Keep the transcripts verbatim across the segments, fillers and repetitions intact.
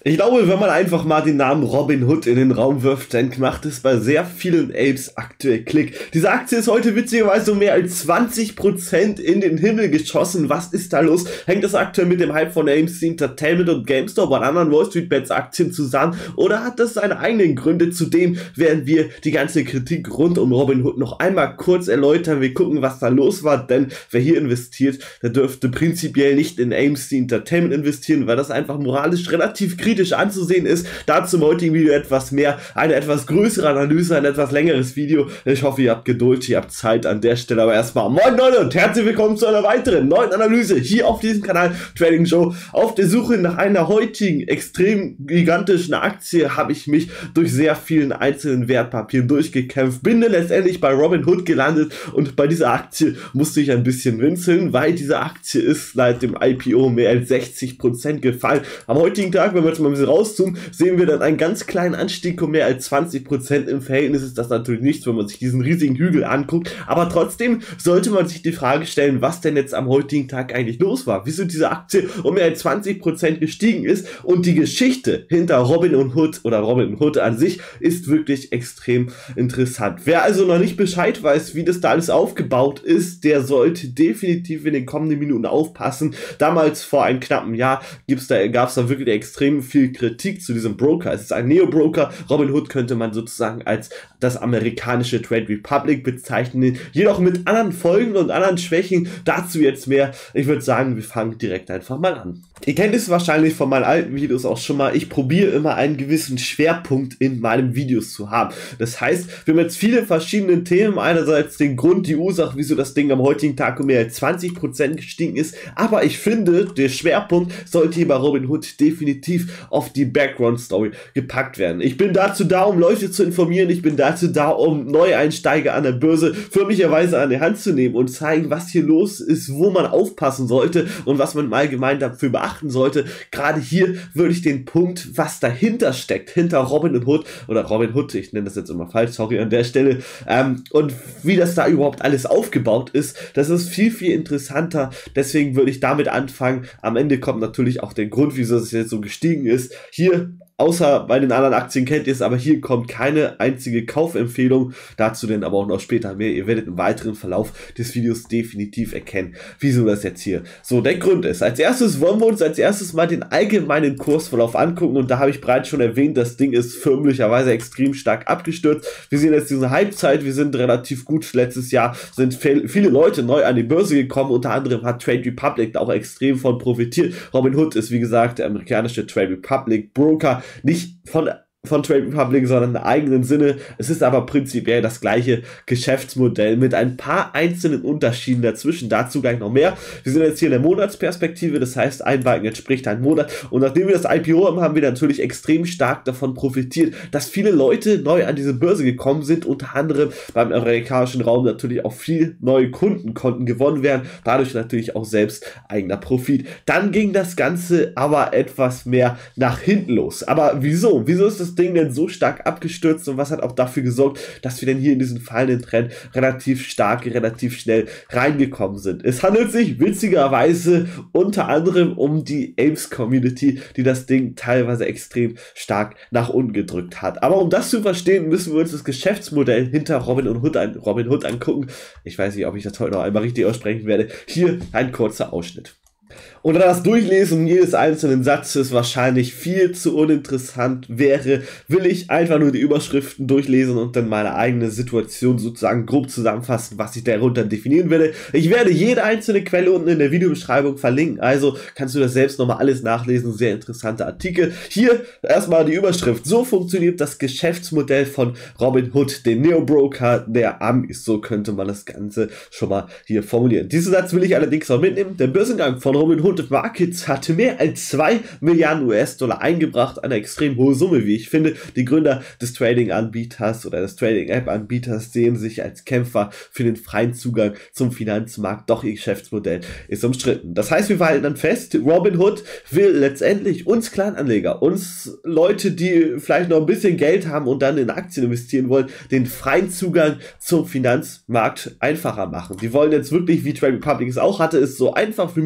Ich glaube, wenn man einfach mal den Namen Robinhood in den Raum wirft, dann macht es bei sehr vielen Apes aktuell Klick. Diese Aktie ist heute witzigerweise um mehr als zwanzig Prozent in den Himmel geschossen. Was ist da los? Hängt das aktuell mit dem Hype von A M C Entertainment und GameStop und anderen Wall Street Bets Aktien zusammen? Oder hat das seine eigenen Gründe? Zudem werden wir die ganze Kritik rund um Robinhood noch einmal kurz erläutern. Wir gucken, was da los war, denn wer hier investiert, der dürfte prinzipiell nicht in A M C Entertainment investieren, weil das einfach moralisch relativ kritisch anzusehen ist. Dazu im heutigen Video etwas mehr, eine etwas größere Analyse, ein etwas längeres Video. Ich hoffe, ihr habt Geduld, ihr habt Zeit an der Stelle. Aber erstmal moin Leute und herzlich willkommen zu einer weiteren neuen Analyse hier auf diesem Kanal Trading Joe. Auf der Suche nach einer heutigen extrem gigantischen Aktie habe ich mich durch sehr vielen einzelnen Wertpapieren durchgekämpft, bin dann letztendlich bei Robinhood gelandet und bei dieser Aktie musste ich ein bisschen winseln, weil diese Aktie ist seit dem I P O mehr als sechzig Prozent gefallen. Am heutigen Tag, wenn wir jetzt mal ein bisschen rauszoomen, sehen wir dann einen ganz kleinen Anstieg um mehr als zwanzig Prozent. Im Verhältnis ist das natürlich nichts, wenn man sich diesen riesigen Hügel anguckt, aber trotzdem sollte man sich die Frage stellen, was denn jetzt am heutigen Tag eigentlich los war, wieso diese Aktie um mehr als zwanzig Prozent gestiegen ist, und die Geschichte hinter Robinhood oder Robinhood an sich ist wirklich extrem interessant. Wer also noch nicht Bescheid weiß, wie das da alles aufgebaut ist, der sollte definitiv in den kommenden Minuten aufpassen. Damals vor einem knappen Jahr gibt's da, gab es da wirklich extrem viel Kritik zu diesem Broker. Es ist ein Neo-Broker. Robinhood könnte man sozusagen als das amerikanische Trade Republic bezeichnen, jedoch mit anderen Folgen und anderen Schwächen. Dazu jetzt mehr. Ich würde sagen, wir fangen direkt einfach mal an. Ihr kennt es wahrscheinlich von meinen alten Videos auch schon mal. Ich probiere immer einen gewissen Schwerpunkt in meinen Videos zu haben. Das heißt, wir haben jetzt viele verschiedene Themen. Einerseits den Grund, die Ursache, wieso das Ding am heutigen Tag um mehr als zwanzig Prozent gestiegen ist. Aber ich finde, der Schwerpunkt sollte hier bei Robinhood definitiv auf die Background-Story gepackt werden. Ich bin dazu da, um Leute zu informieren. Ich bin dazu da, um Neueinsteiger an der Börse förmlicherweise an die Hand zu nehmen und zeigen, was hier los ist, wo man aufpassen sollte und was man im Allgemeinen dafür beachten sollte. Gerade hier würde ich den Punkt, was dahinter steckt, hinter Robinhood oder Robinhood, ich nenne das jetzt immer falsch, sorry an der Stelle, ähm, und wie das da überhaupt alles aufgebaut ist, das ist viel, viel interessanter. Deswegen würde ich damit anfangen. Am Ende kommt natürlich auch der Grund, wieso es jetzt so gestiegen ist. Hier, außer bei den anderen Aktien kennt ihr es, aber hier kommt keine einzige Kaufempfehlung. Dazu dann aber auch noch später mehr. Ihr werdet im weiteren Verlauf des Videos definitiv erkennen, wieso das jetzt hier so der Grund ist. Als erstes wollen wir uns als erstes mal den allgemeinen Kursverlauf angucken, und da habe ich bereits schon erwähnt, das Ding ist förmlicherweise extrem stark abgestürzt. Wir sehen jetzt diese Halbzeit, wir sind relativ gut. Letztes Jahr sind viele Leute neu an die Börse gekommen, unter anderem hat Trade Republic da auch extrem von profitiert. Robinhood ist wie gesagt der amerikanische Trade Republic Broker, nicht von von Trade Republic, sondern im eigenen Sinne. Es ist aber prinzipiell das gleiche Geschäftsmodell mit ein paar einzelnen Unterschieden dazwischen. Dazu gleich noch mehr. Wir sind jetzt hier in der Monatsperspektive, das heißt, ein Balken entspricht ein Monat. Und nachdem wir das I P O haben, haben wir natürlich extrem stark davon profitiert, dass viele Leute neu an diese Börse gekommen sind. Unter anderem beim amerikanischen Raum natürlich auch viel neue Kunden konnten gewonnen werden. Dadurch natürlich auch selbst eigener Profit. Dann ging das Ganze aber etwas mehr nach hinten los. Aber wieso? Wieso ist das Ding denn so stark abgestürzt, und was hat auch dafür gesorgt, dass wir denn hier in diesen fallenden Trend relativ stark, relativ schnell reingekommen sind? Es handelt sich witzigerweise unter anderem um die Apes Community, die das Ding teilweise extrem stark nach unten gedrückt hat. Aber um das zu verstehen, müssen wir uns das Geschäftsmodell hinter Robinhood, an, Robinhood angucken. Ich weiß nicht, ob ich das heute noch einmal richtig aussprechen werde. Hier ein kurzer Ausschnitt. Und da das Durchlesen jedes einzelnen Satzes wahrscheinlich viel zu uninteressant wäre, will ich einfach nur die Überschriften durchlesen und dann meine eigene Situation sozusagen grob zusammenfassen, was ich darunter definieren werde. Ich werde jede einzelne Quelle unten in der Videobeschreibung verlinken, also kannst du das selbst nochmal alles nachlesen, sehr interessante Artikel. Hier erstmal die Überschrift: So funktioniert das Geschäftsmodell von Robinhood, den Neo-Broker der Amis. So könnte man das Ganze schon mal hier formulieren. Diesen Satz will ich allerdings auch mitnehmen. Der Börsengang von Robinhood Markets hatte mehr als zwei Milliarden U S Dollar eingebracht, eine extrem hohe Summe, wie ich finde. Die Gründer des Trading-Anbieters oder des Trading-App-Anbieters sehen sich als Kämpfer für den freien Zugang zum Finanzmarkt, doch ihr Geschäftsmodell ist umstritten. Das heißt, wir halten dann fest, Robinhood will letztendlich uns Kleinanleger, uns Leute, die vielleicht noch ein bisschen Geld haben und dann in Aktien investieren wollen, den freien Zugang zum Finanzmarkt einfacher machen. Die wollen jetzt wirklich, wie Trade Republic es auch hatte, es so einfach wie möglich machen,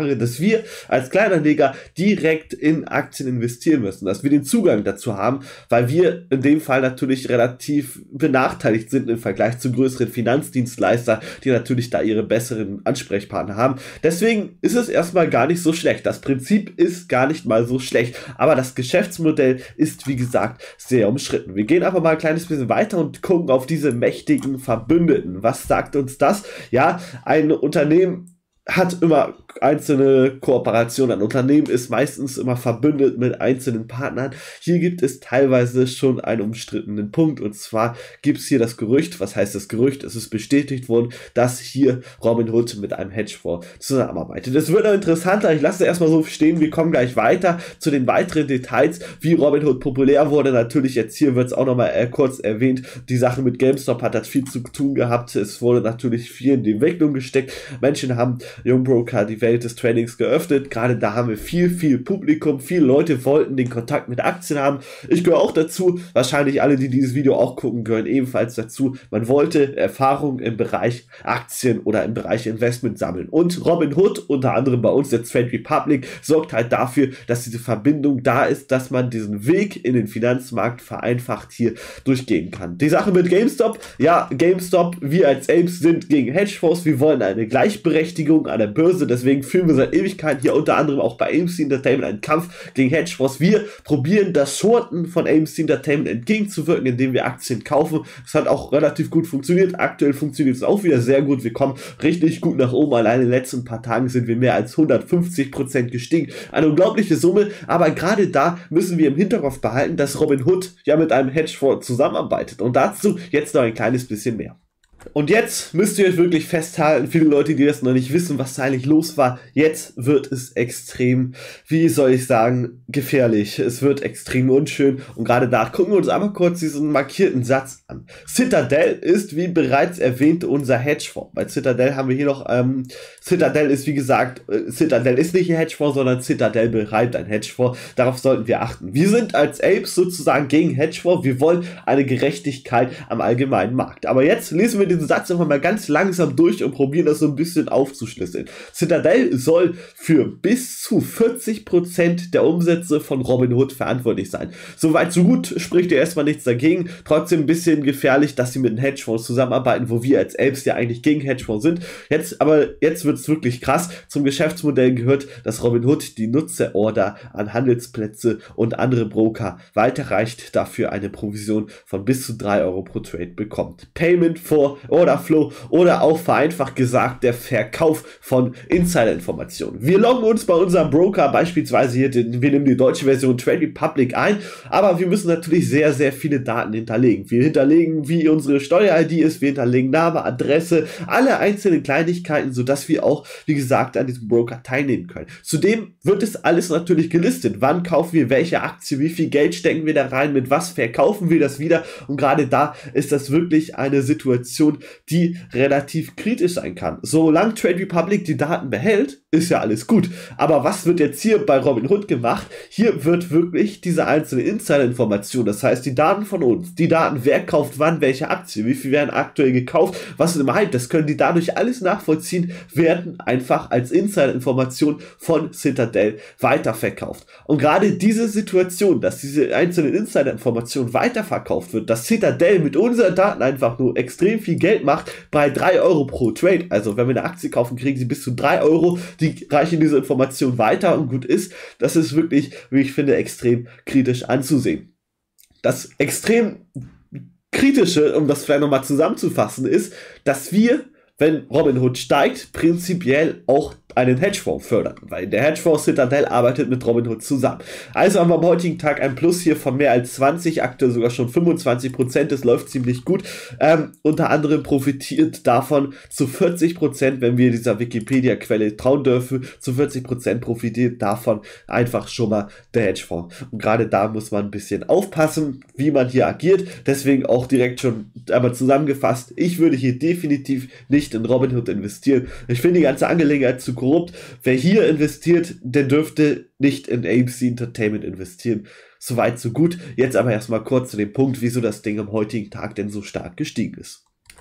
klare, dass wir als Kleinanleger direkt in Aktien investieren müssen, dass wir den Zugang dazu haben, weil wir in dem Fall natürlich relativ benachteiligt sind im Vergleich zu größeren Finanzdienstleistern, die natürlich da ihre besseren Ansprechpartner haben. Deswegen ist es erstmal gar nicht so schlecht. Das Prinzip ist gar nicht mal so schlecht, aber das Geschäftsmodell ist, wie gesagt, sehr umstritten. Wir gehen aber mal ein kleines bisschen weiter und gucken auf diese mächtigen Verbündeten. Was sagt uns das? Ja, ein Unternehmen hat immer einzelne Kooperationen. Ein Unternehmen ist meistens immer verbündet mit einzelnen Partnern. Hier gibt es teilweise schon einen umstrittenen Punkt, und zwar gibt es hier das Gerücht, was heißt das Gerücht? Es ist bestätigt worden, dass hier Robinhood mit einem Hedgefonds zusammenarbeitet. Das wird noch interessanter, ich lasse es erstmal so stehen, wir kommen gleich weiter zu den weiteren Details, wie Robinhood populär wurde. Natürlich jetzt hier wird es auch nochmal äh, kurz erwähnt, die Sache mit GameStop hat das viel zu tun gehabt, es wurde natürlich viel in die Entwicklung gesteckt, Menschen haben Jungbroker die Welt des Tradings geöffnet. Gerade da haben wir viel, viel Publikum. Viele Leute wollten den Kontakt mit Aktien haben. Ich gehöre auch dazu. Wahrscheinlich alle, die dieses Video auch gucken, gehören ebenfalls dazu. Man wollte Erfahrung im Bereich Aktien oder im Bereich Investment sammeln. Und Robinhood, unter anderem bei uns der Trade Republic, sorgt halt dafür, dass diese Verbindung da ist, dass man diesen Weg in den Finanzmarkt vereinfacht hier durchgehen kann. Die Sache mit GameStop. Ja, GameStop, wir als Apes sind gegen Hedgefonds. Wir wollen eine Gleichberechtigung an der Börse. Deswegen führen wir seit Ewigkeiten hier unter anderem auch bei A M C Entertainment einen Kampf gegen Hedgefonds. Wir probieren das Shorten von A M C Entertainment entgegenzuwirken, indem wir Aktien kaufen. Das hat auch relativ gut funktioniert. Aktuell funktioniert es auch wieder sehr gut. Wir kommen richtig gut nach oben. Allein in den letzten paar Tagen sind wir mehr als hundertfünfzig Prozent gestiegen. Eine unglaubliche Summe. Aber gerade da müssen wir im Hinterkopf behalten, dass Robinhood ja mit einem Hedgefonds zusammenarbeitet. Und dazu jetzt noch ein kleines bisschen mehr. Und jetzt müsst ihr euch wirklich festhalten, viele Leute, die das noch nicht wissen, was da eigentlich los war, jetzt wird es extrem, wie soll ich sagen, gefährlich. Es wird extrem unschön und gerade da gucken wir uns einmal kurz diesen markierten Satz an. Citadel ist, wie bereits erwähnt, unser Hedgefonds. Bei Citadel haben wir hier noch, ähm, Citadel ist wie gesagt, äh, Citadel ist nicht ein Hedgefonds, sondern Citadel betreibt ein Hedgefonds. Darauf sollten wir achten. Wir sind als Apes sozusagen gegen Hedgefonds. Wir wollen eine Gerechtigkeit am allgemeinen Markt. Aber jetzt lesen wir diesen Satz einfach mal ganz langsam durch und probieren das so ein bisschen aufzuschlüsseln. Citadel soll für bis zu vierzig Prozent der Umsätze von Robinhood verantwortlich sein. Soweit so gut, spricht ja erstmal nichts dagegen. Trotzdem ein bisschen gefährlich, dass sie mit den Hedgefonds zusammenarbeiten, wo wir als Apes ja eigentlich gegen Hedgefonds sind. Jetzt, aber jetzt wird es wirklich krass. Zum Geschäftsmodell gehört, dass Robinhood die Nutzerorder an Handelsplätze und andere Broker weiterreicht, dafür eine Provision von bis zu drei Euro pro Trade bekommt. Payment for Order Flow oder auch vereinfacht gesagt der Verkauf von Insider-Informationen. Wir loggen uns bei unserem Broker, beispielsweise hier, den, wir nehmen die deutsche Version Trade Republic ein, aber wir müssen natürlich sehr, sehr viele Daten hinterlegen. Wir hinterlegen, wie unsere Steuer-I D ist, wir hinterlegen Name, Adresse, alle einzelnen Kleinigkeiten, sodass wir auch, wie gesagt, an diesem Broker teilnehmen können. Zudem wird es alles natürlich gelistet. Wann kaufen wir welche Aktie, wie viel Geld stecken wir da rein, mit was verkaufen wir das wieder, und gerade da ist das wirklich eine Situation, die relativ kritisch sein kann. Solange Trade Republic die Daten behält, ist ja alles gut. Aber was wird jetzt hier bei Robinhood gemacht? Hier wird wirklich diese einzelne Insider-Information, das heißt die Daten von uns, die Daten, wer kauft wann welche Aktie, wie viel werden aktuell gekauft, was ist im Hype, das können die dadurch alles nachvollziehen, werden einfach als Insider-Information von Citadel weiterverkauft. Und gerade diese Situation, dass diese einzelnen Insider-Informationen weiterverkauft wird, dass Citadel mit unseren Daten einfach nur extrem viel Geld macht, bei drei Euro pro Trade, also wenn wir eine Aktie kaufen, kriegen sie bis zu drei Euro, die reichen diese Information weiter und gut ist, das ist wirklich, wie ich finde, extrem kritisch anzusehen. Das extrem kritische, um das vielleicht nochmal zusammenzufassen, ist, dass wir, wenn Robinhood steigt, prinzipiell auch einen Hedgefonds fördern, weil der Hedgefonds Citadel arbeitet mit Robinhood zusammen. Also haben wir am heutigen Tag ein Plus hier von mehr als zwanzig, aktuell sogar schon fünfundzwanzig Prozent, das läuft ziemlich gut. Ähm, unter anderem profitiert davon zu vierzig Prozent, wenn wir dieser Wikipedia-Quelle trauen dürfen, zu vierzig Prozent profitiert davon einfach schon mal der Hedgefonds. Und gerade da muss man ein bisschen aufpassen, wie man hier agiert. Deswegen auch direkt schon einmal zusammengefasst, ich würde hier definitiv nicht in Robinhood investieren. Ich finde die ganze Angelegenheit zu korrupt. Wer hier investiert, der dürfte nicht in A M C Entertainment investieren. Soweit, so gut. Jetzt aber erstmal kurz zu dem Punkt, wieso das Ding am heutigen Tag denn so stark gestiegen ist.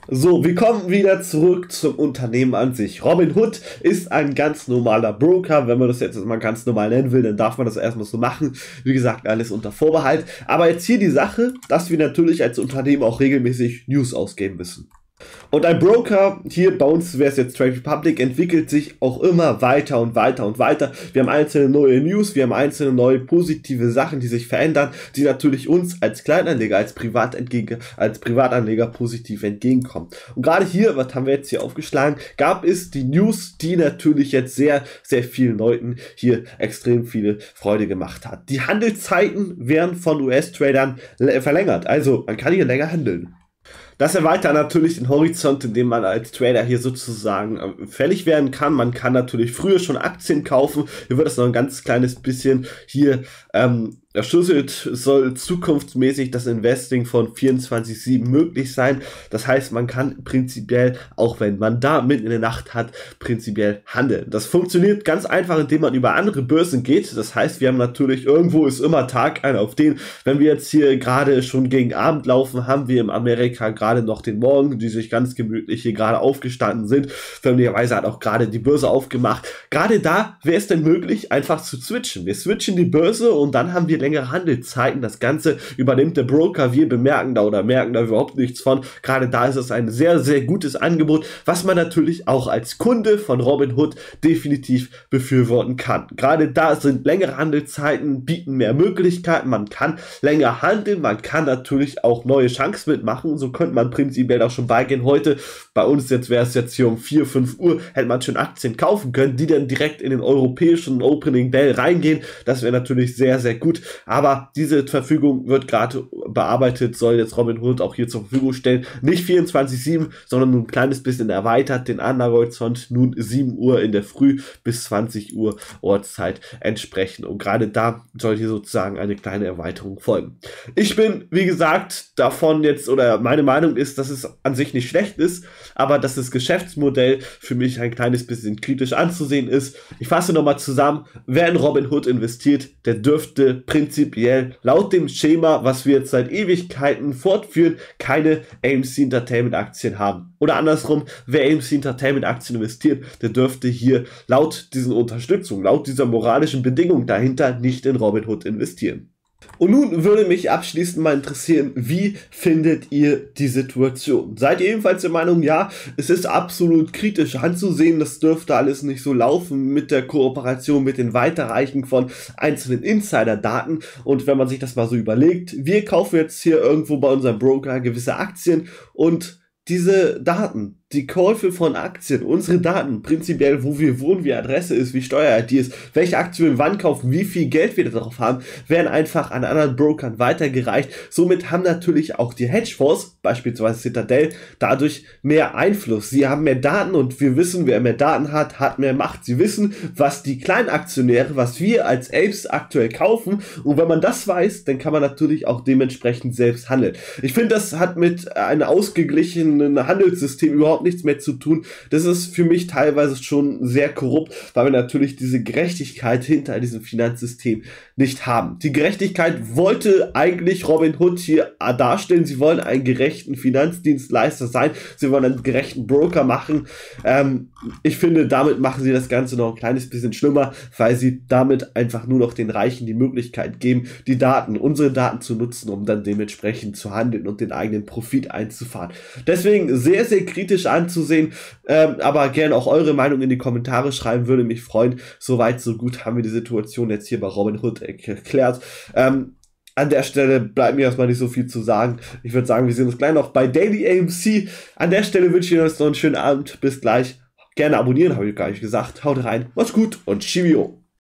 So, wir kommen wieder zurück zum Unternehmen an sich. Robinhood ist ein ganz normaler Broker. Wenn man das jetzt mal ganz normal nennen will, dann darf man das erstmal so machen. Wie gesagt, alles unter Vorbehalt. Aber jetzt hier die Sache, dass wir natürlich als Unternehmen auch regelmäßig News ausgeben müssen. Und ein Broker, hier bei uns wäre es jetzt Trade Republic, entwickelt sich auch immer weiter und weiter und weiter. Wir haben einzelne neue News, wir haben einzelne neue positive Sachen, die sich verändern, die natürlich uns als Kleinanleger, als, Privatentge als Privatanleger positiv entgegenkommen. Und gerade hier, was haben wir jetzt hier aufgeschlagen, gab es die News, die natürlich jetzt sehr, sehr vielen Leuten hier extrem viele Freude gemacht hat. Die Handelszeiten werden von U S-Tradern verlängert, also man kann hier länger handeln. Das erweitert natürlich den Horizont, in dem man als Trader hier sozusagen äh, fällig werden kann. Man kann natürlich früher schon Aktien kaufen. Hier wird es noch ein ganz kleines bisschen hier ähm, erschlüsselt. Soll zukunftsmäßig das Investing von vierundzwanzig sieben möglich sein. Das heißt, man kann prinzipiell, auch wenn man da mitten in der Nacht hat, prinzipiell handeln. Das funktioniert ganz einfach, indem man über andere Börsen geht. Das heißt, wir haben natürlich, irgendwo ist immer Tag ein auf den. Wenn wir jetzt hier gerade schon gegen Abend laufen, haben wir in Amerika gerade noch den Morgen, die sich ganz gemütlich hier gerade aufgestanden sind. Förmlicherweise hat auch gerade die Börse aufgemacht. Gerade da wäre es denn möglich, einfach zu switchen. Wir switchen die Börse und dann haben wir längere Handelszeiten. Das Ganze übernimmt der Broker. Wir bemerken da oder merken da überhaupt nichts von. Gerade da ist es ein sehr, sehr gutes Angebot, was man natürlich auch als Kunde von Robinhood definitiv befürworten kann. Gerade da sind längere Handelszeiten, bieten mehr Möglichkeiten. Man kann länger handeln. Man kann natürlich auch neue Chancen mitmachen. So könnte man prinzipiell auch schon beigehen. Heute bei uns jetzt wäre es jetzt hier um vier, fünf Uhr, hätte man schon Aktien kaufen können, die dann direkt in den europäischen Opening Bell reingehen. Das wäre natürlich sehr, sehr gut. Aber diese Verfügung wird gerade bearbeitet, soll jetzt Robinhood auch hier zur Verfügung stellen. Nicht vierundzwanzig sieben, sondern nur ein kleines bisschen erweitert, den Anlagehorizont nun sieben Uhr in der Früh bis zwanzig Uhr Ortszeit entsprechen. Und gerade da soll hier sozusagen eine kleine Erweiterung folgen. Ich bin, wie gesagt, davon jetzt, oder meine Meinung ist, dass es an sich nicht schlecht ist, aber dass das Geschäftsmodell für mich ein kleines bisschen kritisch anzusehen ist. Ich fasse nochmal zusammen, wer in Robinhood investiert, der dürfte prinzipiell laut dem Schema, was wir jetzt seit Ewigkeiten fortführen, keine A M C Entertainment Aktien haben. Oder andersrum, wer A M C Entertainment Aktien investiert, der dürfte hier laut diesen Unterstützung, laut dieser moralischen Bedingung dahinter nicht in Robinhood investieren. Und nun würde mich abschließend mal interessieren, wie findet ihr die Situation? Seid ihr ebenfalls der Meinung, ja, es ist absolut kritisch anzusehen, das dürfte alles nicht so laufen mit der Kooperation, mit den Weiterreichen von einzelnen Insider-Daten? Und wenn man sich das mal so überlegt, wir kaufen jetzt hier irgendwo bei unserem Broker gewisse Aktien und diese Daten, die Käufe von Aktien, unsere Daten, prinzipiell, wo wir wohnen, wie Adresse ist, wie Steuer-I D ist, welche Aktien wir wann kaufen, wie viel Geld wir darauf haben, werden einfach an anderen Brokern weitergereicht. Somit haben natürlich auch die Hedgefonds, beispielsweise Citadel, dadurch mehr Einfluss. Sie haben mehr Daten und wir wissen, wer mehr Daten hat, hat mehr Macht. Sie wissen, was die Kleinaktionäre, was wir als Apes aktuell kaufen, und wenn man das weiß, dann kann man natürlich auch dementsprechend selbst handeln. Ich finde, das hat mit einem ausgeglichenen Handelssystem überhaupt nichts mehr zu tun. Das ist für mich teilweise schon sehr korrupt, weil wir natürlich diese Gerechtigkeit hinter diesem Finanzsystem nicht haben. Die Gerechtigkeit wollte eigentlich Robinhood hier darstellen. Sie wollen einen gerechten Finanzdienstleister sein. Sie wollen einen gerechten Broker machen. Ähm, ich finde, damit machen sie das Ganze noch ein kleines bisschen schlimmer, weil sie damit einfach nur noch den Reichen die Möglichkeit geben, die Daten, unsere Daten zu nutzen, um dann dementsprechend zu handeln und den eigenen Profit einzufahren. Deswegen sehr, sehr kritisch anzusehen, ähm, aber gerne auch eure Meinung in die Kommentare schreiben, würde mich freuen. Soweit, so gut haben wir die Situation jetzt hier bei Robinhood erklärt. Ähm, An der Stelle bleibt mir erstmal nicht so viel zu sagen. Ich würde sagen, wir sehen uns gleich noch bei Daily A M C. An der Stelle wünsche ich euch noch einen schönen Abend. Bis gleich. Gerne abonnieren, habe ich gar nicht gesagt. Haut rein, macht's gut und Chivio.